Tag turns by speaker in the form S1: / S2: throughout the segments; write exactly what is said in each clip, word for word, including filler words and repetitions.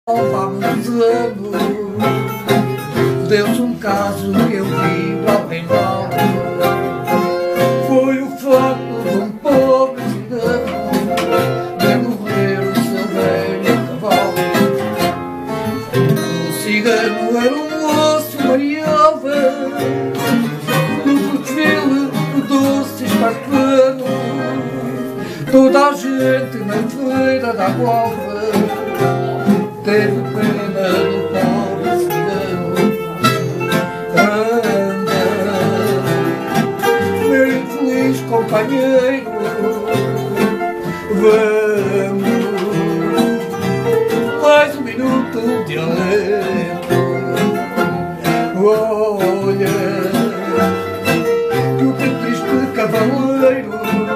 S1: Há muitos anos deu-se um caso que eu vi bem mal. Foi o facto de um pobre cigano de morrer o seu velho cavalo. O cigano era um moço variável, no perfil doce e espartano. Toda a gente na feira da Gualva teve pena do pobre cigano. Anda, meu infeliz companheiro, vamos, mais um minuto de alento. Olha, que o teu triste cavaleiro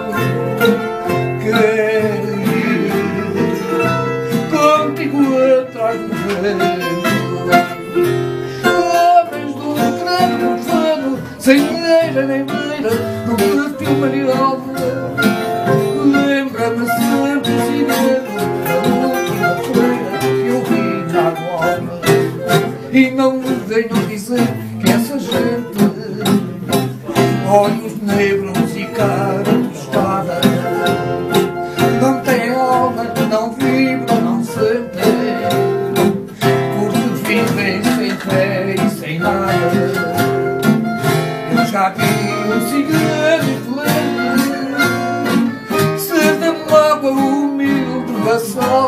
S1: quer ir contigo atrás do vento. Homens do crânio profano, sem eira nem beira, no perfil marialva. Lembra-me sempre o cigano da última feira que eu vi na Gualva. E não me venham dizer que essa gente, olhos negros e cara tostada, não tem alma, não vibram, não sentem, porque vivem sem fé e sem nada. Eu já vi um cigano infeliz ser da mágoa humilde vassal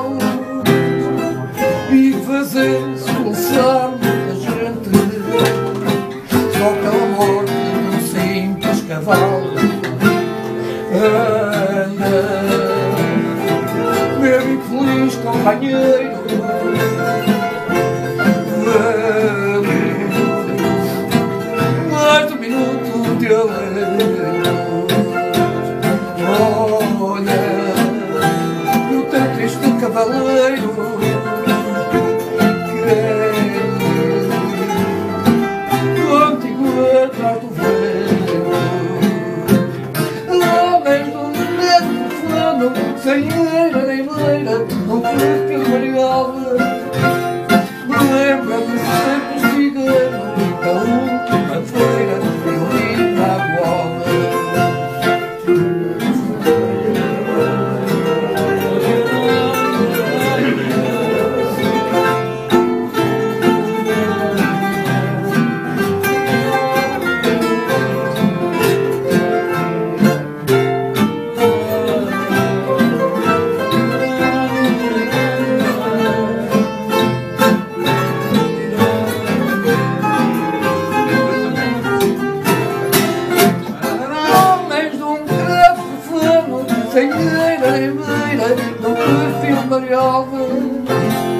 S1: e fazer-se pulsar muita gente só pela morte de um simples cavalo. Anda, meu infeliz companheiro, vamos, mais um minuto de alento. Olha, o teu triste cavaleiro quer contigo atrás do vento. Homens do negro fulano, sem eira nem beira, no perfil variável. Lembra-me sempre o cigano da última feira que eu vi na Gualva. Sem eira nem beira, no perfil variável.